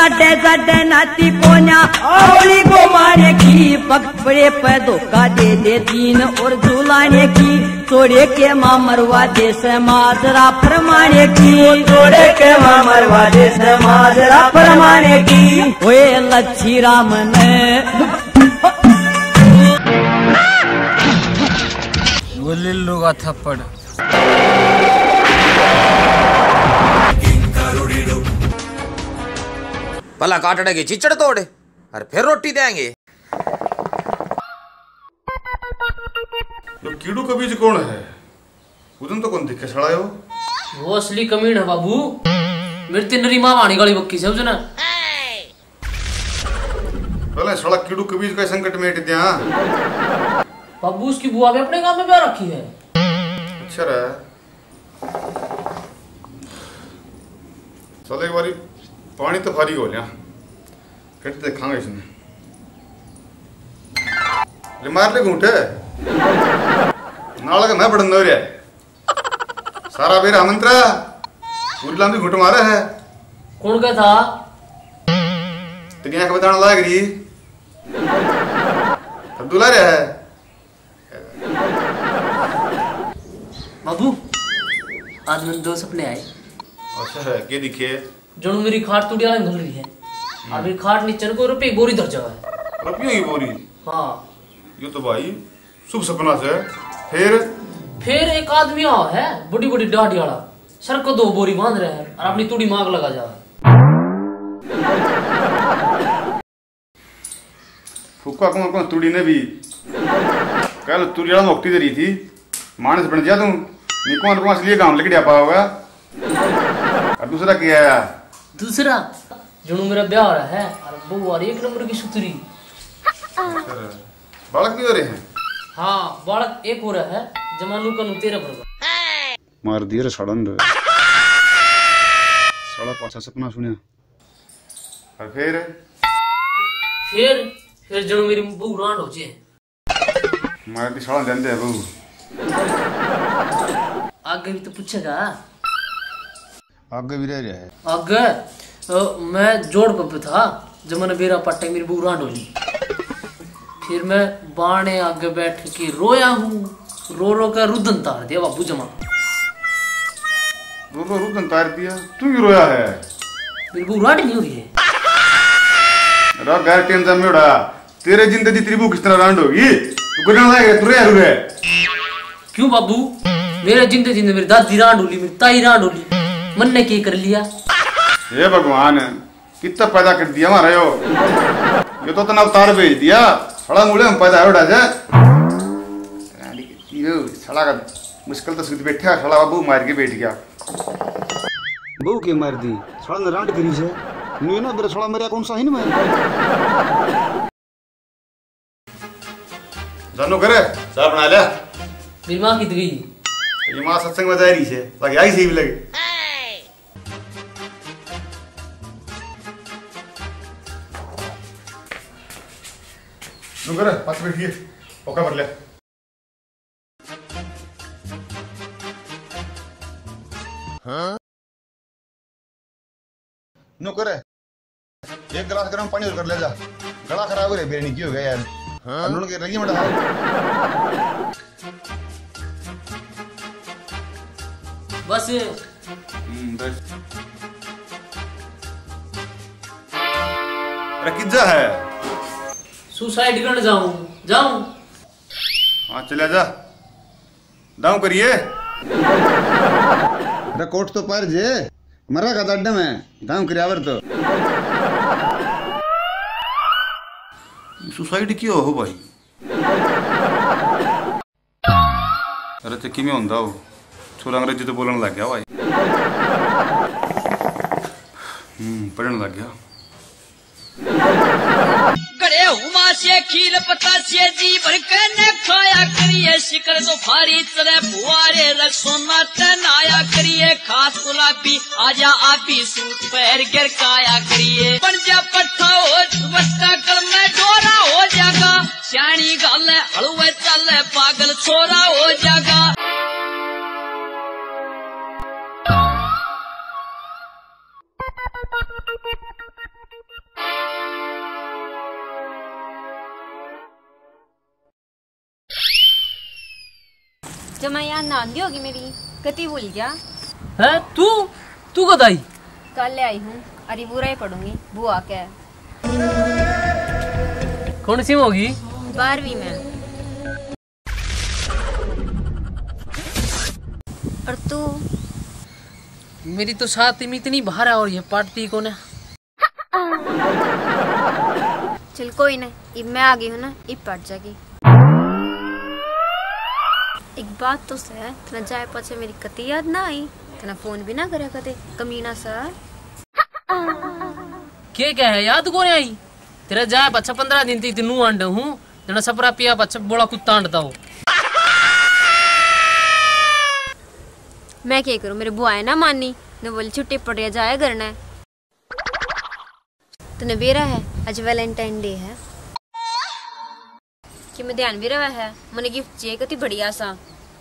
जाडे जाडे नाती कोन्या आवली को मारे की पकड़े पे धोखा दे दे दीन और झूलाने की तोड़े के माँ मरवा दे से माजरा फरमाने की तोड़े के माँ मरवा दे से माजरा फरमाने की ओए लच्छी राम ने वो लिल्लू का थप्पड़ भला काटने की चिचड़ तोड़े और फिर रोटी देंगे। तो कीड़ू का बीज कौन है? उधन तो कौन दिखे सड़ा हो? वो असली कमीन है बाबू। मेरे तिनरी माँ वाणी गाली बक्की समझ ना। भला सड़ा कीड़ू का बीज का संकट में टिक दिया। बाबू उसकी बुआ भी अपने गांव में ब्याह रखी है। अच्छा रहा। चलो एक बारी पानी तो भारी हो लिया। कैसे देखांगे इसने? ले मार ले घूंटे। नाला का मैं बड़न दो रे। सारा बेर आमंत्रा। पूरी लांबी घूंट मारा है। कौन का था? तेरी आंख बताने लायक रही। अब्दुल्ला रे है। बाबू आज मैंने दो सपने आए। अच्छा है क्या दिखे? जो मेरी खाट टूटी वाला घुल रही है और मेरी खाट नीचे को रुपये बोरी धर जावा है। रुपयों की बोरी? हाँ ये तो भाई शुभ सपना से। फिर एक आदमी आ है बड़ी बड़ी दाढ़ी वाला सर को 2 बोरी बांध रहे हैं और अपनी तूड़ी मांग लगा जावा। फुक्का कौन तुड़ी ने भी कल तुड़ी वाला मुक्ति दे रही थी। मानस बन जा तू निकोन को असली काम लेके आ पाओगा। और दूसरा क्या है? दूसरा जो मेरा ब्याह हो रहा है और वो और 1 नंबर की सुतरी। बालक भी हो रहे हैं? हाँ बालक एक हो रहा है जमानू का 13 भर मार दिए सड़न रे। सड़ा पाछा सपना सुनिया। और फिर जो मेरी बहू रांड हो जाए मार दी सड़ा देंदे है बहू। आगे भी तो पूछेगा। आगे भी रह रहा है। आगे मैं जोड़ पे था जब मैंने बेरा पट्टे मेरी बहू रांड होली। फिर मैं बाणे आगे बैठ के रोया हूँ। रो का रुदन तार दिया बाबू जमा। रो रुदन तार दिया? तू क्यों रोया है? मेरी बहू रांड नहीं हो रही है। घर टेंशन में उड़ा तेरे जिंदगी तेरी बहू किस तरह रांड होगी? तू गुजरना लायक तू रे। क्यों बाबू? मेरे जिंदे जिंदे मेरी दादी रांड होली मेरी ताई रांड होली मन ने क्या कर लिया? हे भगवान कितना पैदा कर दिया हमारा यो। ये तो तना अवतार भेज दिया। सड़ा मूले हम पैदा उड़ा जा। सड़ा का मुश्किल तो सुध बैठा सड़ा बाबू मार के बैठ गया। बहू के मार दी सड़ा ने रांड करी से नु ना मेरा सड़ा मेरा कौन सा है ना मैं जानो करे चाय बना ले। मेरी माँ कित गई? ये माँ सत्संग में जा रही है ताकि आई सही भी लगे। नुकर पास बैठिए ओका भर ले। हाँ नुकर 1 गिलास गर्म पानी और कर ले जा। गला खराब हो रहा है बेरनी की हो गया यार। हाँ नून के रगी मटा। बस रकिजा है। सुसाइड करने जाऊं। हाँ चला जा दाऊ करिए। कोट तो पर जे मरा का दड्डा में दाऊ करियावर तो सुसाइड क्यों हो भाई? अरे चक्की में होंदा हो छोरा अंग्रेजी तो बोलने लग गया भाई। पढ़ने लग गया। गड़े हुआ से खीर पता से जी भर के न खाया करिए शिकर तो भारी तरह बुआरे रसोना तनाया करिए खास गुलाबी आजा आपी सूट पैर गिर काया करिए बन जा पट्टा हो वस्ता कर मैं डोरा हो जागा श्याणी गल हलवे चल पागल छोरा हो जागा। जब मैं यहाँ नांदी होगी मेरी कति भूल गया है तू कद आई? कल ले आई हूँ। अरे बुरा ही पढ़ूंगी बुआ के। कौन सी में होगी? 12वीं में। और तू? मेरी तो 7वीं में इतनी बाहर है और ये पढ़ती कौन है? चल कोई ना, अब मैं आ गई हूँ ना, अब पढ़ जाएगी। एक बात तो है, तना जाए पाछे मेरी कती याद ना आई, तना फोन भी ना करे कदे कमीना सा। क्या है याद कौन आई? तेरा जाए बच्चा 15 दिन थी नू अंड हूँ जना सपरा पिया बच्चा बोला कुत्ता अंडता हो। मैं क्या करूँ, मेरे बुआ है ना मानी ने बोली छुट्टी पड़ रही जाए करना है। तने बेरा है आज वैलेंटाइन डे है कि मैं ध्यान भी रहा है मैंने गिफ्ट चाहिए कति बढ़िया सा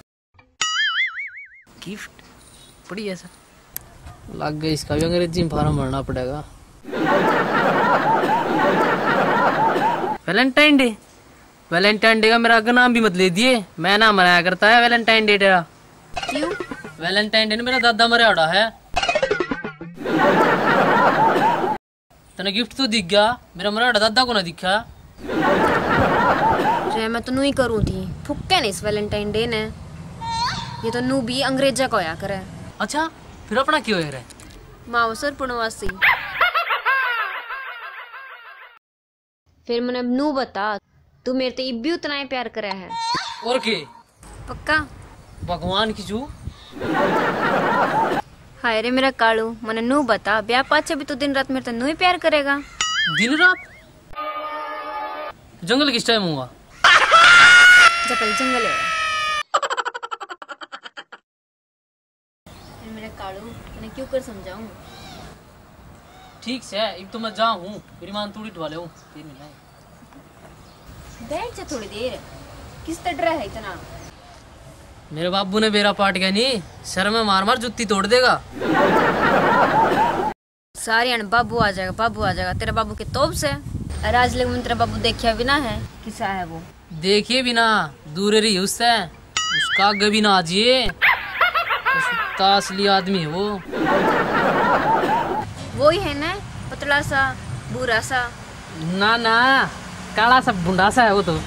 गिफ्ट बढ़िया सा लग गई। इसका भी अंग्रेजी में फार्म भरना पड़ेगा। वैलेंटाइन डे का मेरा अगर नाम भी मत ले दिए, मैं ना मनाया करता है वैलेंटाइन डे तेरा। क्यों? वैलेंटाइन डे मेरा दादा मरा उड़ा है। तने गिफ्ट तो दिख गया, मेरा मरा दादा को ना दिखा। मैं तो नू ही करूँ थी फुक्के नहीं इस वैलेंटाइन डे ने, ये तो नू भी अंग्रेजा को आया करे। अच्छा फिर अपना क्यों है? मावसर पुणवासी। फिर मैंने नू बता, तू मेरे तो इब भी उतना ही प्यार करा है? और के पक्का? भगवान की जू। हाय रे मेरा कालू, मैंने नू बता, ब्याह पाछे भी तो दिन रात मेरे तो नू ही प्यार करेगा। दिन रात? जंगल किस टाइम हुआ? जपल जंगल है मेरा कालू, मैंने क्यों कर समझाऊं? ठीक से अब तो मैं जाऊँ, मेरी मान थोड़ी ढवा ले बैठ जा थोड़ी देर, किस तरह है इतना? मेरे बाबू ने बेरा पाट गया नहीं, सर में मार मार जुत्ती तोड़ देगा। सारे अन बाबू आ जाएगा। तेरा बाबू के तोप से राज लग में तेरा बाबू देखिया भी ना है किसा है वो? देखिए बिना दूर रही उससे, उसका आगे भी ना आजिए, तो असली आदमी है वो ही है ना, पतला सा बुरा सा? ना काला सा बुंडा सा है वो तो।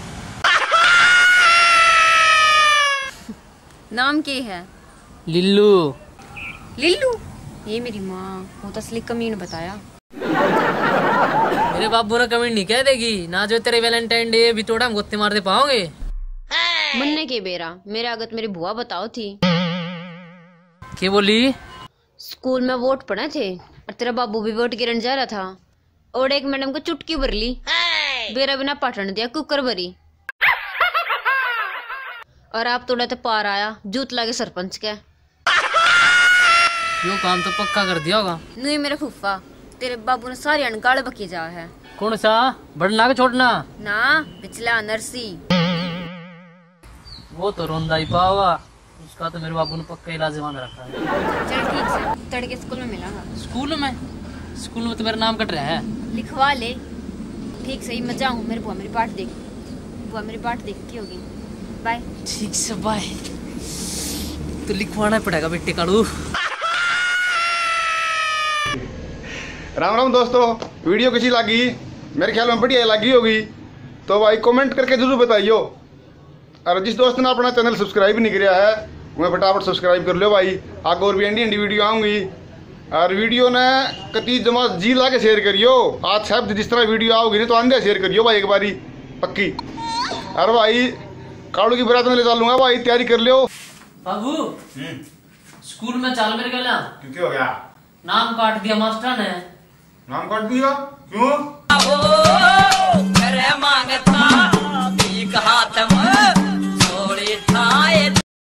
नाम क्या है? लिल्लू। ये मेरी माँ, वो तो असली कमीन बताया। मेरे बाबू ने कमेंट नहीं कह देगी ना, जो तेरे वैलेंटाइन डे भी थोड़ा हम गुत्ते मारते पाओगे। मन्ने के बेरा मेरे आगत मेरी बुआ बताओ थी। क्या बोली? स्कूल में वोट पड़े थे और तेरा बाबू भी वोट गिरन जा रहा था और एक मैडम को चुटकी भर ली, बेरा बिना पाटन दिया कुकर भरी, और आप थोड़ा तो पार आया जूत लागे सरपंच के। यो काम तो पक्का कर दिया होगा। नहीं मेरा फूफा, तेरे बाबू ने सारी अनकाल बकी जा है। कौन सा? बढ़ना के छोड़ना ना, पिछला नरसी। वो तो रोंदा ही पावा, उसका तो मेरे बाबू ने पक्का इलाज बांध रखा है। चल ठीक से, तड़के स्कूल में मिला है। स्कूल में तो मेरा नाम कट रहा है। लिखवा ले। ठीक से, मैं जाऊँ, मेरे बुआ मेरी बाट देखती होगी। बाय। ठीक से बाय। तो लिखवाना पड़ेगा बेटे कालू। राम दोस्तों, वीडियो कैसी लगी? मेरे ख्याल में बढ़िया लगी होगी, तो भाई कमेंट करके जरूर बताइयो। और जिस दोस्त ने अपना चैनल सब्सक्राइब नहीं किया है वह फटाफट सब्सक्राइब कर लो भाई। आगे और भी एंडी वीडियो आऊँगी, और वीडियो ने कति जमा जी ला के शेयर करियो। आज सब जिस तरह वीडियो आओगी ना तो आंधे शेयर करियो भाई, एक बारी पक्की। और भाई कालू की बरात में ले चलूंगा भाई, तैयारी कर लियो। बाबू स्कूल में चाल मेरे गला क्यों हो गया? नाम काट दिया मास्टर ने। नाम काट दिया? क्यों? करे मांगते